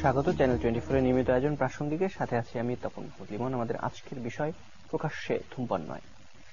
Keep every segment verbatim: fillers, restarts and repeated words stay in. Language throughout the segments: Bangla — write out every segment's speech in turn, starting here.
স্বাগত চ্যানেল টোয়েন্টি ফোর এর নিয়মিত আয়োজন প্রাসঙ্গিকের সাথে আছি আমি তপন লিমন। আমাদের আজকের বিষয় প্রকাশ্যে ধূমপান নয়।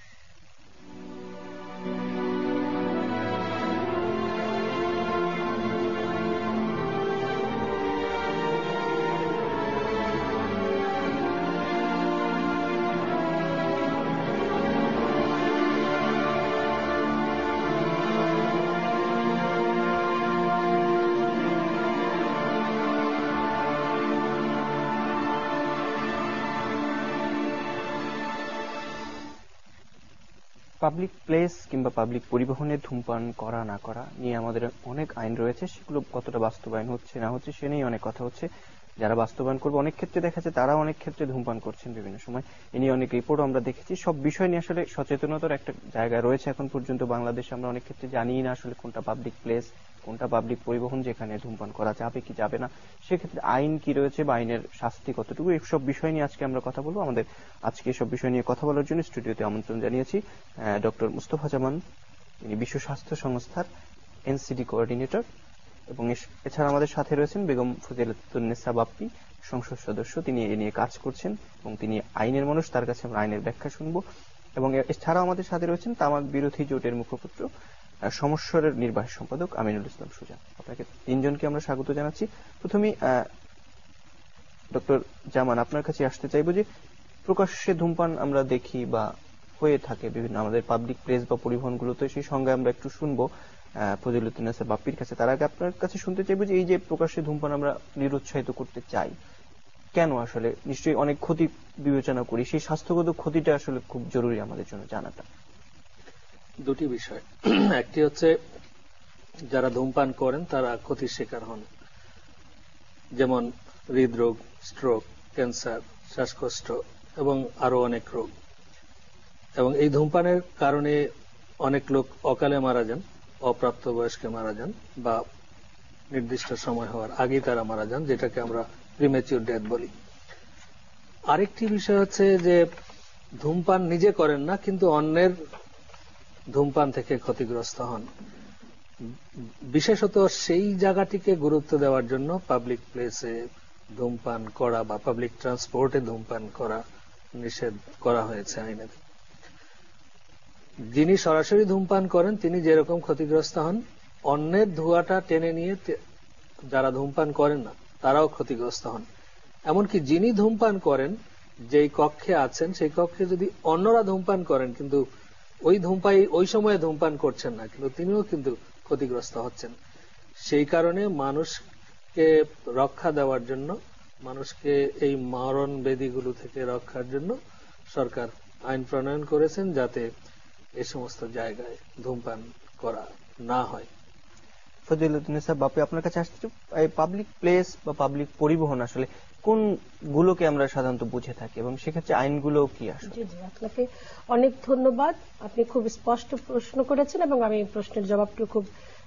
পাবলিক প্লেস কিংবা পাবলিক পরিবহনে ধূমপান করা না করা নিয়ে আমাদের অনেক আইন রয়েছে, সেগুলো কতটা বাস্তবায়ন হচ্ছে না হচ্ছে সে নিয়ে অনেক কথা হচ্ছে। যারা বাস্তবায়ন করবে অনেক ক্ষেত্রে দেখা যাচ্ছে তারা অনেক ক্ষেত্রে ধূমপান করছেন বিভিন্ন সময়, এ নিয়ে অনেক রিপোর্টও আমরা দেখেছি। সব বিষয় নিয়ে আসলে সচেতনতার একটা জায়গা রয়েছে এখন পর্যন্ত বাংলাদেশে। আমরা অনেক ক্ষেত্রে জানি না আসলে কোনটা পাবলিক প্লেস, কোনটা পাবলিক পরিবহন যেখানে ধূমপান করা যাবে কি যাবে না, সেক্ষেত্রে আইন কি রয়েছে বা আইনের শাস্তি কতটুকু, এইসব বিষয় নিয়ে আজকে আমরা কথা বলবো। আমাদের আজকে এসব বিষয় নিয়ে কথা বলার জন্য স্টুডিওতে আমন্ত্রণ জানিয়েছি ডক্টর মুস্তফা জামান, তিনি বিশ্ব স্বাস্থ্য সংস্থার এনসিডি কোঅর্ডিনেটর, এবং এছাড়া আমাদের সাথে রয়েছেন বেগম ফজিলাতুন্নেসা বাপ্পি, সংসদ সদস্য। তিনি এ নিয়ে কাজ করছেন এবং তিনি আইনের মানুষ, তার কাছে আমরা আইনের ব্যাখ্যা শুনবো। এবং এছাড়াও আমাদের সাথে রয়েছেন তামাক বিরোধী জোটের মুখপত্র সমস্বরের নির্বাহী সম্পাদক আমিনুল ইসলাম সুজান। আপনাকে তিনজনকে আমরা স্বাগত জানাচ্ছি। প্রথমেই ডক্টর জামান, আপনার কাছে আসতে চাইবো যে প্রকাশ্যে ধূমপান আমরা দেখি বা হয়ে থাকে বিভিন্ন আমাদের পাবলিক প্লেস বা পরিবহনগুলোতে, সেই সঙ্গে আমরা একটু শুনবো ফজিলাতুন্নেসা বাপ্পির কাছে। তার আগে আপনার কাছে শুনতে চাইবো যে এই যে প্রকাশ্যে ধূমপান আমরা নিরুৎসাহিত করতে চাই কেন, আসলে নিশ্চয়ই অনেক ক্ষতি বিবেচনা করি, সেই স্বাস্থ্যগত ক্ষতিটা আসলে খুব জরুরি আমাদের জন্য জানাটা। দুটি বিষয়, একটি হচ্ছে যারা ধূমপান করেন তারা ক্ষতির শিকার হন, যেমন হৃদরোগ, স্ট্রোক, ক্যান্সার, শ্বাসকষ্ট এবং আরো অনেক রোগ। এবং এই ধূমপানের কারণে অনেক লোক অকালে মারা যান, অপ্রাপ্তবয়স্কে মারা যান বা নির্দিষ্ট সময় হওয়ার আগেই তারা মারা যান, যেটাকে আমরা প্রিম্যাচিউর ডেথ বলি। আরেকটি বিষয় হচ্ছে যে ধূমপান নিজে করেন না, কিন্তু অন্যের ধূমপান থেকে ক্ষতিগ্রস্ত হন। বিশেষত সেই জায়গাটিকে গুরুত্ব দেওয়ার জন্য পাবলিক প্লেসে ধূমপান করা বা পাবলিক ট্রান্সপোর্টে ধূমপান করা নিষেধ করা হয়েছে আইনে। যিনি সরাসরি ধূমপান করেন তিনি যেরকম ক্ষতিগ্রস্ত হন, অন্যের ধোঁয়াটা টেনে নিয়ে যারা ধূমপান করেন না তারাও ক্ষতিগ্রস্ত হন। এমনকি যিনি ধূমপান করেন যেই কক্ষে আছেন সেই কক্ষে যদি অন্যরা ধূমপান করেন কিন্তু ওই ধূমপাই ওই সময়ে ধূমপান করছেন না, কিন্তু তিনিও কিন্তু ক্ষতিগ্রস্ত হচ্ছেন। সেই কারণে মানুষকে রক্ষা দেওয়ার জন্য, মানুষকে এই মরণ ব্যাধিগুলো থেকে রক্ষার জন্য সরকার আইন প্রণয়ন করেছেন যাতে এই সমস্ত জায়গায় ধূমপান করা না হয়। ফজিলাতুন্নেসা বাপ্পি, আপনার কাছে আসতে এই পাবলিক প্লেস বা পাবলিক পরিবহন আসলে কোন গুলোকে আমরা সাধারণত বুঝে থাকি এবং সেক্ষেত্রে আইনগুলো কি আসলে? জি জি, আপনাকে অনেক ধন্যবাদ। আপনি খুব স্পষ্ট প্রশ্ন করেছেন এবং আমি প্রশ্নের জবাবটি খুব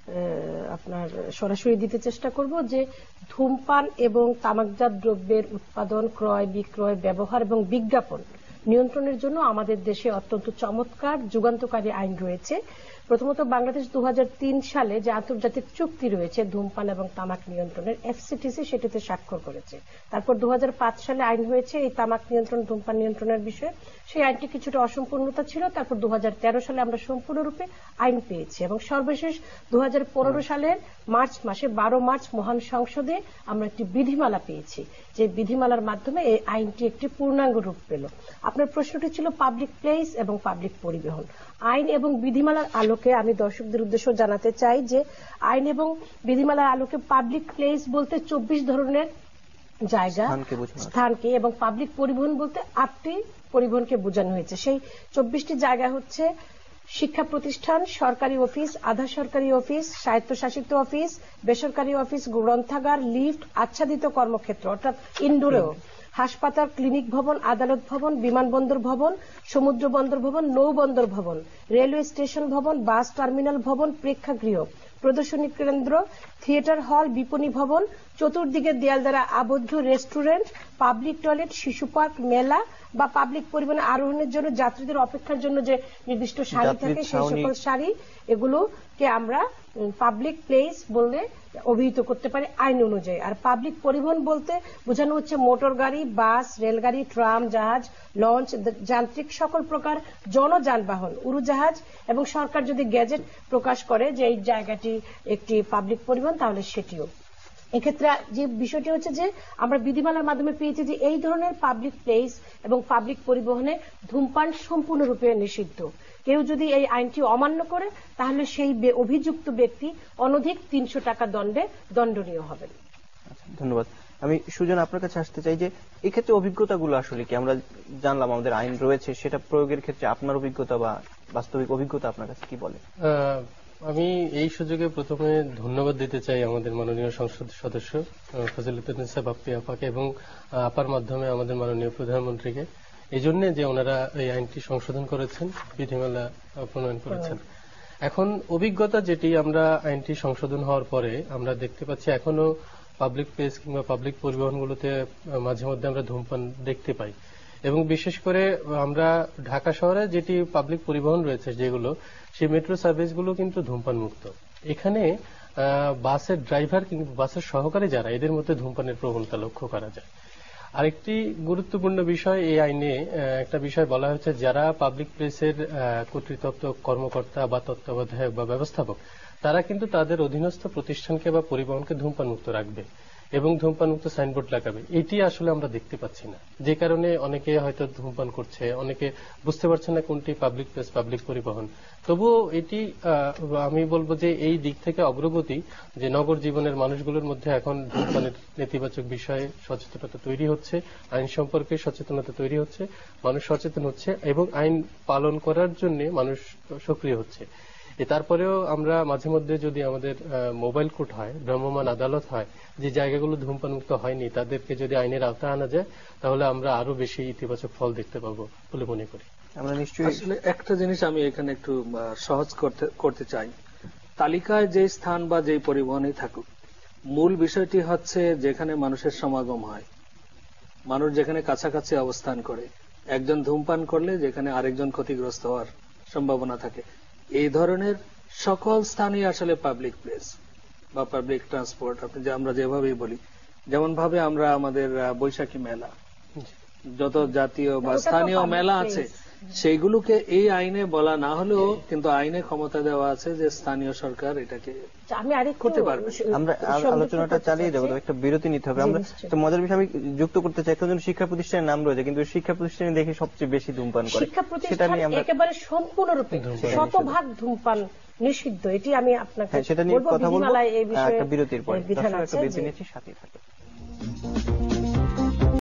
আপনার সরাসরি দিতে চেষ্টা করব যে ধূমপান এবং তামাকজাত দ্রব্যের উৎপাদন, ক্রয়, বিক্রয়, ব্যবহার এবং বিজ্ঞাপন নিয়ন্ত্রণের জন্য আমাদের দেশে অত্যন্ত চমৎকার যুগান্তকারী আইন রয়েছে। প্রথমত বাংলাদেশ দু হাজার তিন সালে যে আন্তর্জাতিক চুক্তি রয়েছে ধূমপান এবং তামাক নিয়ন্ত্রণের, এফসিটিসি সেটিতে স্বাক্ষর করেছে। তারপর দু হাজার পাঁচ সালে আইন হয়েছে এই তামাক নিয়ন্ত্রণ, ধূমপান নিয়ন্ত্রণের বিষয়ে। সেই আইনটি কিছুটা অসম্পূর্ণতা ছিল। তারপর দু হাজার তেরো সালে আমরা সম্পূর্ণরূপে আইন পেয়েছি এবং সর্বশেষ দু হাজার পনেরো সালের মার্চ মাসে বারো মার্চ মহান সংসদে আমরা একটি বিধিমালা পেয়েছি, যে বিধিমালার মাধ্যমে এই আইনটি একটি পূর্ণাঙ্গ রূপ পেল। আপনার প্রশ্নটি ছিল পাবলিক প্লেস এবং পাবলিক পরিবহন। আইন এবং বিধিমালার আলোকে আমি দর্শকদের উদ্দেশ্য জানাতে চাই যে আইন এবং বিধিমালার আলোকে পাবলিক প্লেস বলতে চব্বিশ ধরনের জায়গা, স্থানকে, এবং পাবলিক পরিবহন বলতে আটটি পরিবহনকে বোঝানো হয়েছে। সেই চব্বিশটি জায়গা হচ্ছে শিক্ষা প্রতিষ্ঠান, সরকারি অফিস, আধা সরকারি অফিস, স্বায়ত্তশাসিত অফিস, বেসরকারি অফিস, গ্রন্থাগার, লিফট, আচ্ছাদিত কর্মক্ষেত্র অর্থাৎ ইনডোরেও, হাসপাতাল, ক্লিনিক ভবন, আদালত ভবন, বিমানবন্দর ভবন, সমুদ্র বন্দর ভবন, নৌবন্দর ভবন, রেলওয়ে স্টেশন ভবন, বাস টার্মিনাল ভবন, প্রেক্ষাগৃহ, প্রদর্শনী কেন্দ্র, থিয়েটার হল, বিপণী ভবন, চতুর্দিকে দেয়াল দ্বারা আবদ্ধ রেস্টুরেন্ট, পাবলিক টয়লেট, শিশু পার্ক, মেলা, বা পাবলিক পরিবহনে আরোহণের জন্য যাত্রীদের অপেক্ষার জন্য যে নির্দিষ্ট সারি থাকে সেই সকল সারি এগুলোকে আমরা পাবলিক প্লেস বললে অভিহিত করতে পারি আইন অনুযায়ী। আর পাবলিক পরিবহন বলতে বোঝানো হচ্ছে মোটর গাড়ি, বাস, রেলগাড়ি, ট্রাম, জাহাজ, লঞ্চ, যান্ত্রিক সকল প্রকার জনযানবাহন, উড়োজাহাজ, এবং সরকার যদি গ্যাজেট প্রকাশ করে যে এই জায়গাটি একটি পাবলিক পরিবহন তাহলে সেটিও। এক্ষেত্রে যে বিষয়টি হচ্ছে যে আমরা বিধিমালার মাধ্যমে পেয়েছি যে এই ধরনের পাবলিক প্লেস এবং পাবলিক পরিবহনে ধূমপান সম্পূর্ণরূপে নিষিদ্ধ। কেউ যদি এই আইনটি অমান্য করে তাহলে সেই অভিযুক্ত ব্যক্তি অনধিক তিনশো টাকা দণ্ডে দণ্ডনীয় হবেন। ধন্যবাদ। আমি সুজন আপনার কাছে আসতে চাই যে এক্ষেত্রে অভিজ্ঞতাগুলো আসলে কি, আমরা জানলাম আমাদের আইন রয়েছে, সেটা প্রয়োগের ক্ষেত্রে আপনার অভিজ্ঞতা বা বাস্তবিক অভিজ্ঞতা আপনার কাছে কি বলে? আমি এই সুযোগে প্রথমে ধন্যবাদ দিতে চাই আমাদের মাননীয় সংসদ সদস্য ফজিলাতুন্নেসা বাপ্পি আপাকে এবং আপার মাধ্যমে আমাদের মাননীয় প্রধানমন্ত্রীকে এই জন্য যে ওনারা এই আইনটি সংশোধন করেছেন, বিধিমালা প্রণয়ন করেছেন। এখন অভিজ্ঞতা যেটি, আমরা আইনটি সংশোধন হওয়ার পরে আমরা দেখতে পাচ্ছি এখনো পাবলিক প্লেস কিংবা পাবলিক পরিবহনগুলোতে মাঝে মধ্যে আমরা ধূমপান দেখতে পাই, এবং বিশেষ করে আমরা ঢাকা শহরে যেটি পাবলিক পরিবহন রয়েছে যেগুলো, সেই মেট্রো সার্ভিসগুলো কিন্তু ধূমপান মুক্ত। এখানে বাসের ড্রাইভার কিংবা বাসের সহকারী যারা, এদের মধ্যে ধূমপানের প্রবণতা লক্ষ্য করা যায়। আরেকটি গুরুত্বপূর্ণ বিষয় এই আইনে একটা বিষয় বলা হয়েছে, যারা পাবলিক প্লেসের কর্তৃত্ব কর্মকর্তা বা তত্ত্বাবধায়ক বা ব্যবস্থাপক, তারা কিন্তু তাদের অধীনস্থ প্রতিষ্ঠানকে বা পরিবহনকে ধূমপান মুক্ত রাখবে এবং ধূমপান মুক্ত সাইনবোর্ড লাগাবে। এটি আসলে আমরা দেখতে পাচ্ছি না, যে কারণে অনেকে হয়তো ধূমপান করছে, অনেকে বুঝতে পারছে না কোনটি পাবলিক প্লেস, পাবলিক পরিবহন। তবুও এটি আমি বলবো যে এই দিক থেকে অগ্রগতি, যে নগর জীবনের মানুষগুলোর মধ্যে এখন ধূমপানের নেতিবাচক বিষয়ে সচেতনতা তৈরি হচ্ছে, আইন সম্পর্কে সচেতনতা তৈরি হচ্ছে, মানুষ সচেতন হচ্ছে এবং আইন পালন করার জন্য মানুষ সক্রিয় হচ্ছে। তারপরেও আমরা মাঝে মধ্যে যদি আমাদের মোবাইল কোর্ট হয়, ভ্রাম্যমাণ আদালত হয়, যে জায়গাগুলো ধূমপান মুক্ত হয়নি তাদেরকে যদি আইনের আওতায় আনা যায় তাহলে আমরা আরো বেশি ইতিবাচক ফল দেখতে পাবো বলে মনে করি। আমরা নিশ্চয়ই আসলে একটা জিনিস আমি এখানে একটু সহজ করতে করতে চাই। তালিকায় যে স্থান বা যে পরিবহনে থাকুক, মূল বিষয়টি হচ্ছে যেখানে মানুষের সমাগম হয়, মানুষ যেখানে কাছাকাছি অবস্থান করে, একজন ধূমপান করলে যেখানে আরেকজন ক্ষতিগ্রস্ত হওয়ার সম্ভাবনা থাকে, এই ধরনের সকল স্থানই আসলে পাবলিক প্লেস বা পাবলিক ট্রান্সপোর্ট। আপনি যে আমরা যেভাবেই বলি, যেমন ভাবে আমরা আমাদের বৈশাখী মেলা, যত জাতীয় বা স্থানীয় মেলা আছে, সেইগুলোকে এই আইনে বলা না হলেও কিন্তু আইনে ক্ষমতা দেওয়া আছে যে স্থানীয় সরকার এটাকে করতে পারবে। আমরা আলোচনাটা চালিয়ে যাবো, একটা বিরতি নিতে হবে। আমরা একটা মজার বিষয় আমি যুক্ত করতে চাই, একটা শিক্ষা প্রতিষ্ঠানের নাম রয়েছে কিন্তু শিক্ষা প্রতিষ্ঠানে দেখে সবচেয়ে বেশি ধূমপান করে, সেটা নিয়ে আমরা একেবারে সম্পূর্ণরূপে শতভাগ ধূমপান নিষিদ্ধ, এটি আমি আপনাকে সেটা নিয়ে কথা বলবো একটা বিরতির পরে। একটা বিরতি নিচ্ছি, সাথে থাকুন।